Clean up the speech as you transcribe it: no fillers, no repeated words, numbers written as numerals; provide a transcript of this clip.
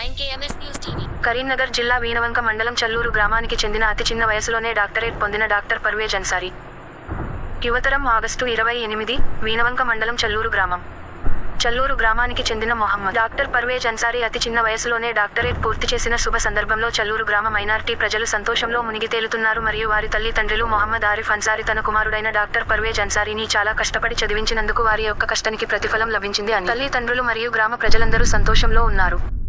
9KMS News TV. Karimnagar జిల్లా వీణవంక మండలం చల్లూరు గ్రామానికి చెందిన అతి చిన్న వయసులోనే డాక్టరేట్ పొందిన డాక్టర్ పర్వేజ్ అన్సారీ. యువతరం ఆగస్టు 28 వీణవంక మండలం చల్లూరు గ్రామం. చల్లూరు గ్రామానికి చెందిన మొహమ్మద్ డాక్టర్ పర్వేజ్ అన్సారీ అతి చిన్న వయసులోనే డాక్టరేట్ పూర్తి చేసిన శుభ సందర్భంలో చల్లూరు గ్రామ మైనారిటీ ప్రజలు సంతోషంలో మునిగి తేలుతున్నారు. మరియు వారి తల్లిదండ్రులు మొహమ్మద్ ఆరిఫ్ అన్సారీ తన కుమారుడైన డాక్టర్ పర్వేజ్ అన్సారీని చాలా కష్టపడి చదివించినందుకు వారి యొక్క కష్టానికి ప్రతిఫలం లభించింది అని తల్లిదండ్రులు మరియు గ్రామ ప్రజలందరూ సంతోషంలో ఉన్నారు.